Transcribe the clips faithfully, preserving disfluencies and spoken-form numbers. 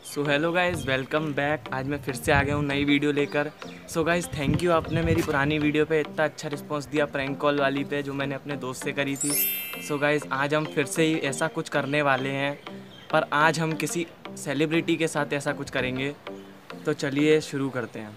सो hello guys, welcome back. आज मैं फिर से आ गया हूँ नई वीडियो लेकर। सो गाइज़, थैंक यू, आपने मेरी पुरानी वीडियो पे इतना अच्छा रिस्पांस दिया प्रैंक कॉल वाली पे, जो मैंने अपने दोस्त से करी थी। सो गाइज़, आज हम फिर से ही ऐसा कुछ करने वाले हैं, पर आज हम किसी सेलिब्रिटी के साथ ऐसा कुछ करेंगे। तो चलिए शुरू करते हैं।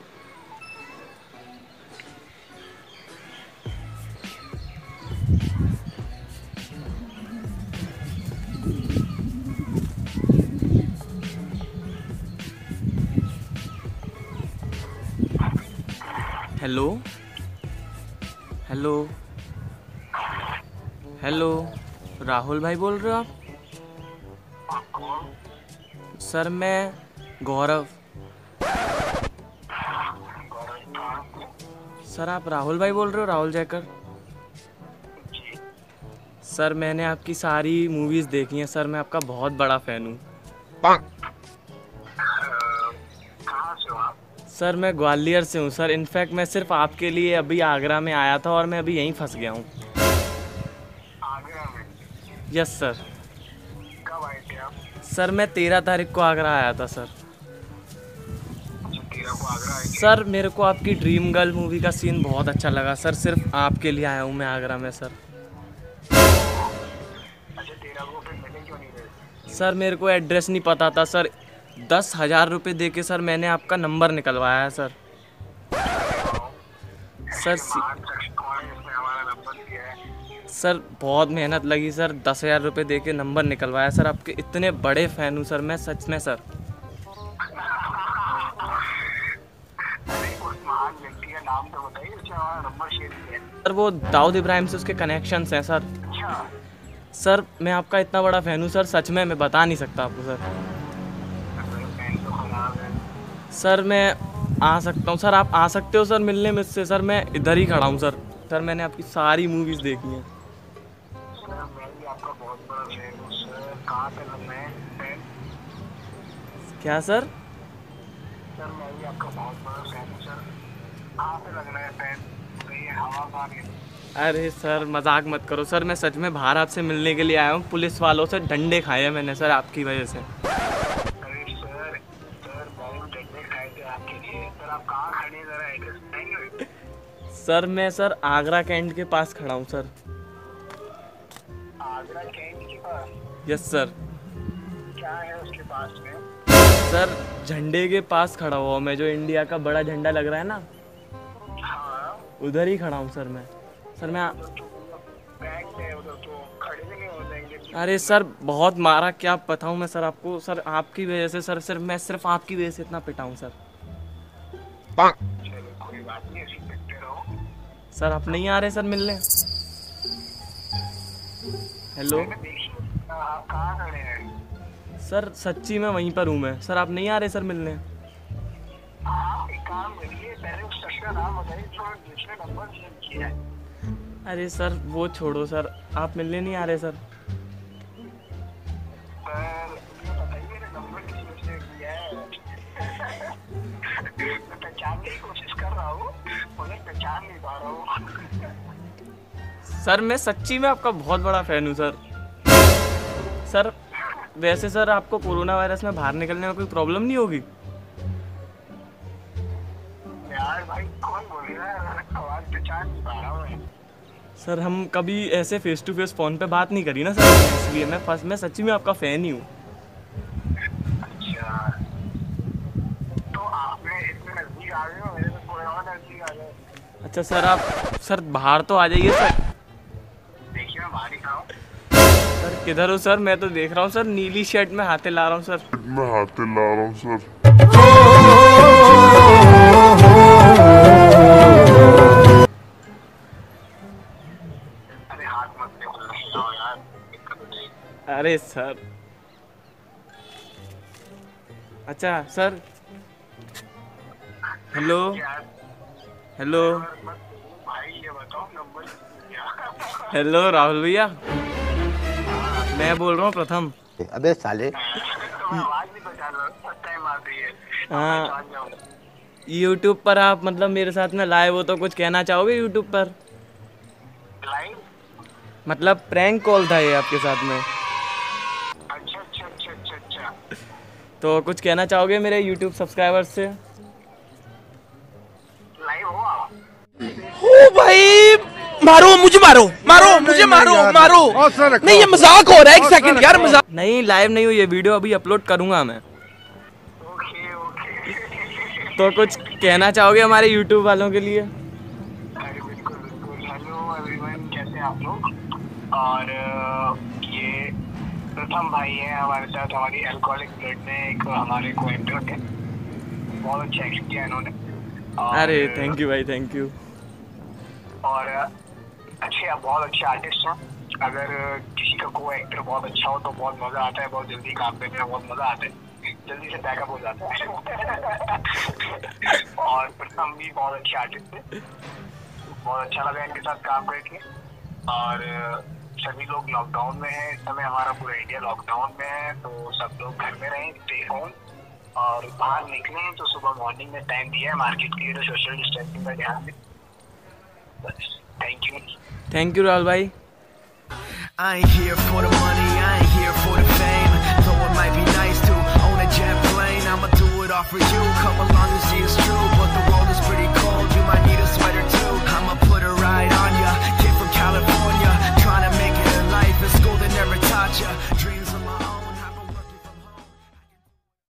हेलो हेलो हेलो, राहुल भाई बोल रहे हो आप? सर मैं गौरव। सर आप राहुल भाई बोल रहे हो? राहुल जयकर। सर मैंने आपकी सारी मूवीज़ देखी हैं सर, मैं आपका बहुत बड़ा फ़ैन हूँ। सर मैं ग्वालियर से हूँ सर। इनफैक्ट मैं सिर्फ आपके लिए अभी आगरा में आया था और मैं अभी यहीं फंस गया हूँ। आगरा में? Yes sir. कब आए थे आप? सर मैं तेरह तारीख को आगरा आया था सर। अच्छा, तेरह को आगरा आए थे? सर मेरे को आपकी ड्रीम गर्ल मूवी का सीन बहुत अच्छा लगा सर, सिर्फ आपके लिए आया हूँ मैं आगरा में सर। अच्छा, तेरह को फिर मिले क्यों नहीं रहे? सर मेरे को एड्रेस नहीं पता था सर। दस हज़ार रुपये दे के सर मैंने आपका नंबर निकलवाया है सर। सर सी... कौन है जिसने हमारा नंबर दिया है? सर बहुत मेहनत लगी सर, दस हज़ार रुपये दे के नंबर निकलवाया सर। आपके इतने बड़े फ़ैन हूँ सर मैं, सच में सर। अरे उस महान व्यक्ति का नाम तो बताइए जिसने हमारा नंबर शेयर किया है। सर वो दाऊद इब्राहिम से उसके कनेक्शंस हैं सर। अच्छा, सर मैं आपका इतना बड़ा फ़ैन हूँ सर, सच में मैं बता नहीं सकता आपको सर। मेरे फैन तो खराब है। सर मैं आ सकता हूँ सर, आप आ सकते हो सर मिलने मुझसे सर। मैं इधर ही खड़ा हूँ सर। सर मैंने आपकी सारी मूवीज़ देखी हैं सर मैं भी आपका बहुत बड़ा फैन हूँ सर। कहाँ पे लगना है फैन? क्या सर? सर मैं भी आपका बहुत बड़ा फैन हूँ सर। कहाँ पे लगना है फैन? ये हवा पानी। अरे सर मजाक मत करो सर, मैं सच में बाहर आपसे मिलने के लिए आया हूँ। पुलिस वालों से डंडे खाए हैं मैंने सर आपकी वजह से। अरे सर, सर मैं भी डंडे खाए थे आपके लिए। सर आप कहाँ खड़े हैं, जरा एड्रेस बताएंगे? सर मैं सर आगरा कैंट के पास खड़ा हूँ सर। आगरा कैंट के पास? Yes sir. क्या है उसके पास में? सर झंडे के पास खड़ा हुआ हूँ मैं, जो इंडिया का बड़ा झंडा लग रहा है ना, हाँ, उधर ही खड़ा हूँ सर मैं। सर मैं उधर तो बैंक है, उधर तो खड़े भी नहीं हो जाएंगे। अरे सर बहुत मारा, क्या बताऊँ मैं सर आपको। सर आपकी वजह से सर, सिर्फ मैं सिर्फ आपकी वजह से इतना पिटा हूँ सर। चलो कोई बात नहीं, ऐसे ही पिटते रहो। सर आप नहीं आ रहे सर मिलने? हेलो मैंने देखी, आप कहाँ खड़े हैं? सर, सच्ची में वहीं पर हूँ मैं सर। आप नहीं आ रहे सर मिलने? आप एक काम करिए, पहले उस शख्स का नाम बताइए जो जिसने नंबर सेव किया है। अरे सर वो छोड़ो सर, आप मिलने नहीं आ रहे सर? सर ये बताइए ना, नंबर किसने सेव किया है? मैं पहचानने की कोशिश कर रहा हूँ, मगर पहचान नहीं पा रहा हूँ। सर मैं सच्ची में आपका बहुत बड़ा फ़ैन हूँ सर। सर वैसे सर आपको कोरोना वायरस में बाहर निकलने में कोई प्रॉब्लम नहीं होगी? यार भाई कौन बोल रहा है? आवाज पहचान नहीं पा रहा हूँ मैं। सर हम कभी ऐसे फेस टू फेस फ़ोन पे बात नहीं करी ना सर, इसलिए मैं फर्स्ट मैं सच्ची में आपका फ़ैन ही हूँ। अच्छा, तो आपने इतने नजदीक आ गए हो, मेरे से थोड़ा और नजदीक आ गए। अच्छा सर, आप सर बाहर तो आ जाइए सर। देखिए मैं बाहर ही खड़ा हूँ। सर किधर हो सर? मैं तो देख रहा हूँ सर, नीली शर्ट में हाथे ला रहा हूँ सर। मैं हाथे ला रहा हूँ सर। अरे हाथ मत लगाओ यार, दिक्कत हो जाएगी। अरे सर, अच्छा सर। हेलो यार हेलो मत भाई, ये बताओ नंबर क्या? हेलो राहुल भैया, मैं बोल रहा हूँ प्रथम। अबे साले, मैं आवाज नहीं पहचान रहा, फर्स्ट टाइम आ रही है। हाँ, पहचान जाऊँ। यूट्यूब पर आप मतलब मेरे साथ में लाइव हो, तो कुछ कहना चाहोगे यूट्यूब पर? लाइव? मतलब प्रैंक कॉल था ये आपके साथ में। अच्छा अच्छा अच्छा अच्छा अच्छा। तो कुछ कहना चाहोगे मेरे यूट्यूब सब्सक्राइबर्स से? लाइव हो आप? ओ भाई मारो मुझे, मारो मारो मुझे, मारो मारो। नहीं ये मजाक हो रहा है, एक सेकंड यार, मजाक नहीं, लाइव नहीं हुई ये वीडियो, अभी अपलोड करूंगा मैं। Okay okay. तो कुछ कहना चाहोगे हमारे यूट्यूब वालों के लिए? अरे बिल्कुल बिल्कुल। हेलो एवरीवन, कैसे हैं आप लोग? और अ, ये प्रथम भाई हैं हमारे साथ, हमारी अल्कोहलिक ब्लड में एक हमारे को एक्टर थे, बहुत अच्छा एक्ट किया इन्होंने। और, अरे थैंक यू भाई, थैंक यू। और अच्छे, बहुत अच्छे आर्टिस्ट हैं। अगर किसी का को एक्टर बहुत अच्छा हो तो बहुत मजा आता है, बहुत जल्दी काम करने में बहुत मजा आता है, जल्दी से बैकअप हो जाता है। और प्रथम भी बहुत अच्छे आर्टिस्ट थे, बहुत अच्छा लगा इनके साथ काम करके। और सभी लोग लॉकडाउन में हैं इस समय, हमारा पूरा इंडिया लॉकडाउन में है, तो सब लोग घर में रहें, स्टे होम, और बाहर निकलें तो सुबह मॉर्निंग में टाइम दिया है मार्केट के लिए, तो सोशल डिस्टेंसिंग का ध्यान दें। Thank you thank you Rahul भाई। I ain't here for the money, I ain't here for the fame. Though it might be nice to own a jet plane, I'ma do it all for you. Come along.